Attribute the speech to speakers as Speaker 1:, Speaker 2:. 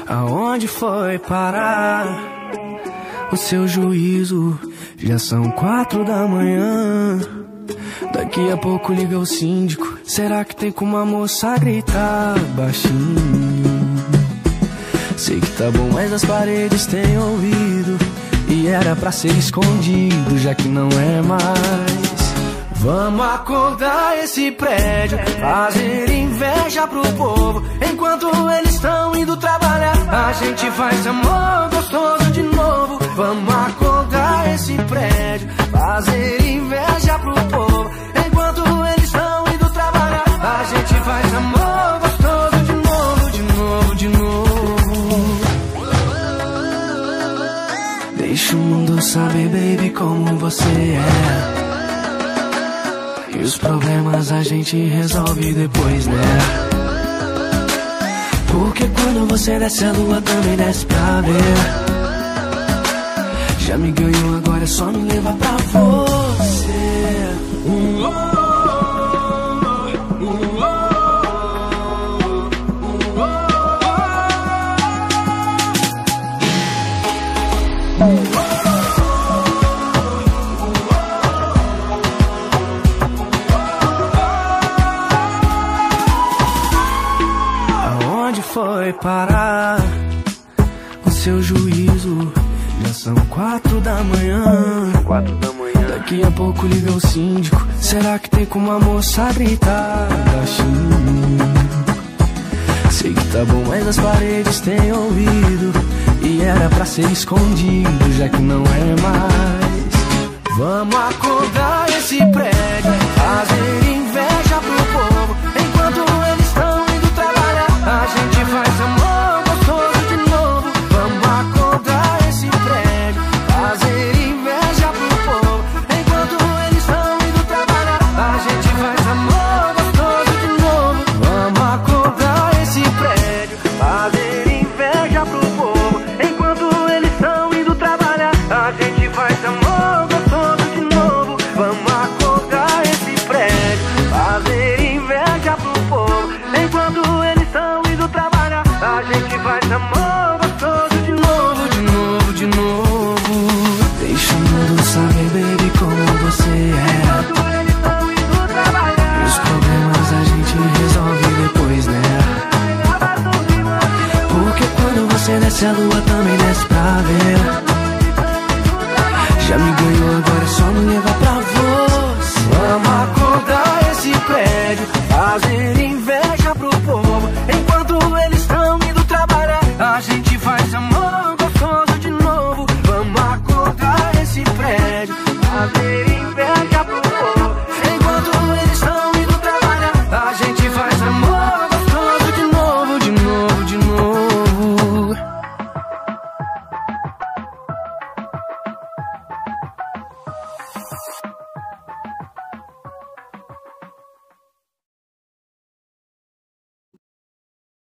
Speaker 1: Aonde foi parar o seu juízo? Já são 4 da manhã. Daqui a pouco liga o síndico. Será que tem como a moça gritar baixinho? Sei que tá bom, mas as paredes têm ouvido. E era pra ser escondido, já que não é mais. Vamos acordar esse prédio, fazer inveja pro povo. Enquanto eles estão indo trabalhar, a gente faz amor gostoso de novo. Vamos acordar esse prédio, fazer inveja pro povo. Enquanto eles estão indo trabalhar, a gente faz amor gostoso de novo, de novo, de novo. Deixa o mundo saber, baby, como você é. E os problemas a gente resolve depois, né? Porque quando você desce a lua também desce pra ver. Já me ganhou, agora é só me levar pra você. Foi parar o seu juízo? Já são 4 da manhã.
Speaker 2: 4 da manhã.
Speaker 1: Daqui a pouco liga o síndico. Será que tem como a moça gritar baixinho? Sei que tá bom, mas as paredes têm ouvido. E era pra ser escondido, já que não é mais. Vamos acordar esse prédio, fazer inveja pro povo. Enquanto eles estão indo trabalhar, a gente faz amor gostoso de novo. Vamos acordar esse prédio, fazer inveja pro povo. Enquanto eles estão indo trabalhar, a gente faz amor gostoso de novo. Vamos acordar esse prédio, fazer inveja pro povo. Enquanto eles estão indo trabalhar, a gente faz amor gostoso de novo. Vamos acordar esse prédio, fazer inveja pro povo. Enquanto eles estão indo trabalhar, a gente faz amor gostoso de novo, de novo, de novo. Deixa o mundo saber, baby, como você é.
Speaker 2: Enquanto eles estão indo trabalhar,
Speaker 1: E os problemas a gente resolve depois, né? Porque quando você desce a lua também desce pra ver. Já me ganhou, agora é só me levar pra você.